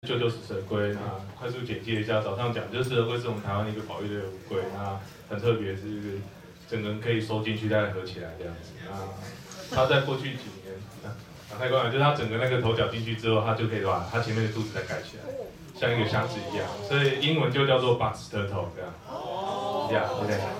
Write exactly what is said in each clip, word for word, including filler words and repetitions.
救救食蛇龟，那快速简介一下，早上讲就是食蛇龟是我们台湾的一个保育类的乌龟，那很特别是整个人可以收进去再合起来这样子。那它在过去几年，打开关了，就是它整个那个头脚进去之后，它就可以把它前面的肚子再盖起来，像一个箱子一样，所以英文就叫做 box turtle 这样。哦。呀，对不对？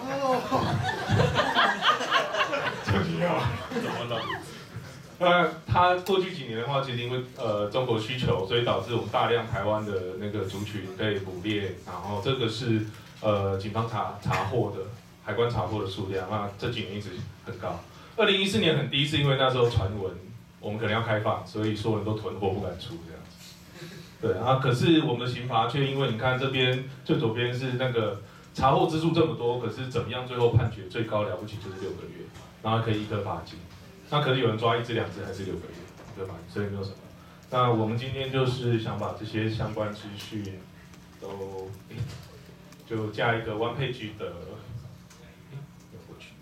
这挺好。怎么了？那它过去几年的话，其实因为呃中国需求，所以导致我们大量台湾的那个族群被捕猎，然后这个是呃警方查查获的海关查获的数量，那这几年一直很高。二零一四年很低，是因为那时候传闻我们可能要开放，所以所有人都囤货不敢出这样子。对啊，可是我们的刑罚却因为你看这边最左边是那个查获之数这么多，可是怎么样最后判决最高了不起就是六个月，然后可以一颗罚金。那可能有人抓一只两只还是六个月，对吧？所以没有什么。那我们今天就是想把这些相关资讯都就加一个 one page 的，有过去。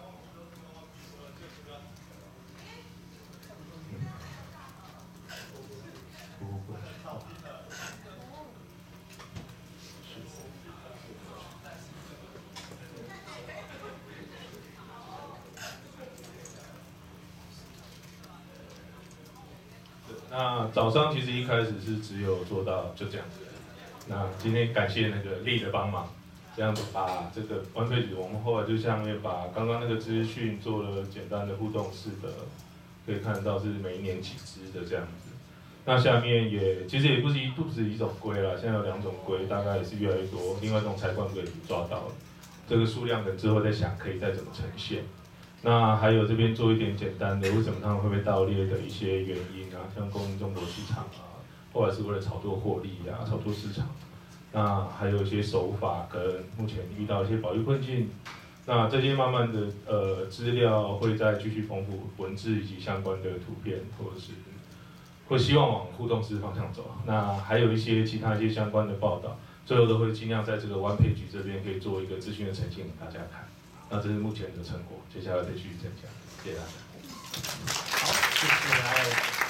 那早上其实一开始是只有做到就这样子，那今天感谢那个力的帮忙，这样子把这个one page我们后来就下面把刚刚那个资讯做了简单的互动式的，可以看到是每一年几只的这样子。那下面也其实也不是一不止一种龟啦，现在有两种龟，大概也是越来越多。另外一种柴冠龟已经抓到了，这个数量等之后再想可以再怎么呈现。那还有这边做一点简单的，为什么他们会被盗猎的一些原因啊，像供应中国市场啊，或者是为了炒作获利啊，炒作市场。那还有一些手法跟目前遇到一些保育困境。那这些慢慢的呃资料会再继续丰富文字以及相关的图片，或者是会希望往互动式方向走。那还有一些其他一些相关的报道，最后都会尽量在这个 one page 这边可以做一个资讯的呈现给大家看。那这是目前的成果，接下来再继续增加，谢谢大家。 好，谢谢。